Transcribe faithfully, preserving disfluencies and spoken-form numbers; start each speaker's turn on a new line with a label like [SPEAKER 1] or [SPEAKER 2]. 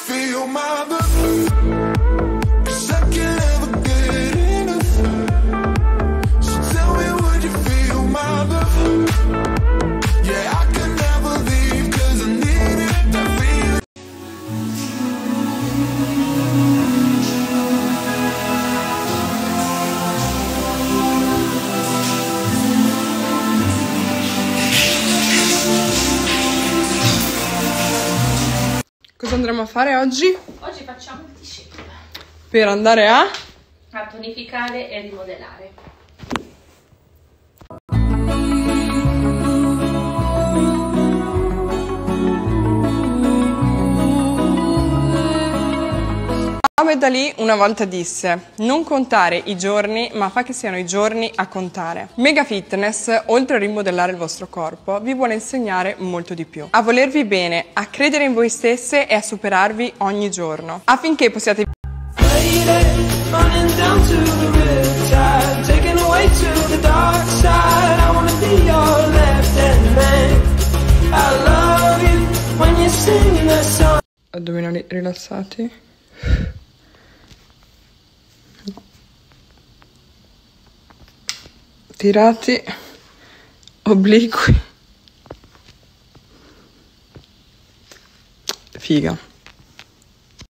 [SPEAKER 1] feel my love? 'Cause I can't ever get enough. So tell me, would you feel my love? Yeah, I can never leave 'cause I need it, that feeling.
[SPEAKER 2] Cosa andremo a fare oggi?
[SPEAKER 3] Oggi facciamo il t-shape
[SPEAKER 2] Per andare a...
[SPEAKER 3] a tonificare e rimodellare.
[SPEAKER 2] Muhammad Ali una volta disse: non contare i giorni, ma fa che siano i giorni a contare. Mega Fitness, oltre a rimodellare il vostro corpo, vi vuole insegnare molto di più. A volervi bene, a credere in voi stesse e a superarvi ogni giorno, affinché possiate addominali rilassati. Tirati, obliqui, figa.